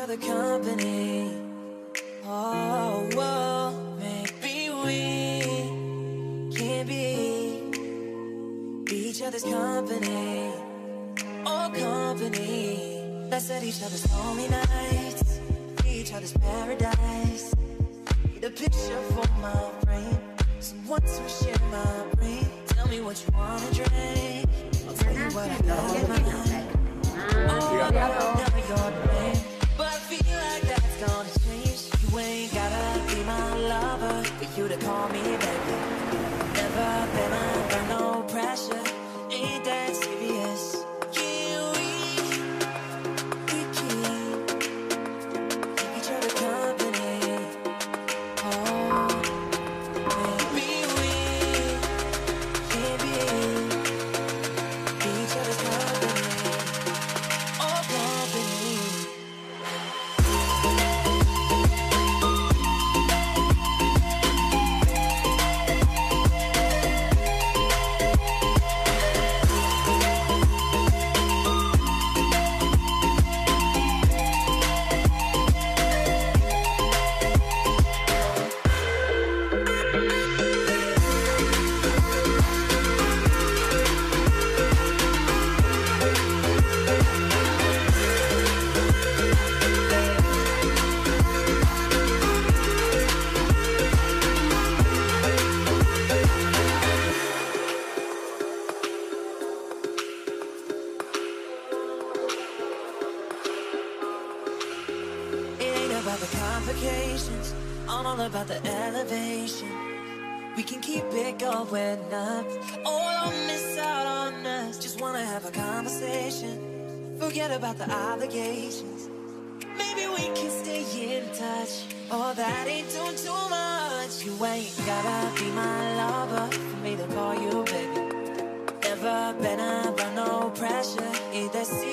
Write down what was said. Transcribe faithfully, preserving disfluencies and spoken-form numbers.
other company. Oh, well, maybe we can be, be each other's company. Oh, company. Let's set each other's lonely nights, be each other's paradise. Need a picture for my brain, someone to share my brain. Tell me what you wanna drink, I'll tell you what I got in mind. Oh, I know your name, but I feel like that's gonna change. You ain't gotta be my lover for you to call me baby. Never been under no pressure, ain't that serious. Yeah, we, we keep, keep each other company. Oh, maybe we can be, be each other's company. Oh, company. About the complications, I'm all about the elevation. We can keep it going up, oh, don't miss out on us. Just wanna have a conversation, forget about the obligations. Maybe we can stay in touch, oh, that ain't doing too much. You ain't gotta be my lover for me to call you baby. Never been under no pressure, either see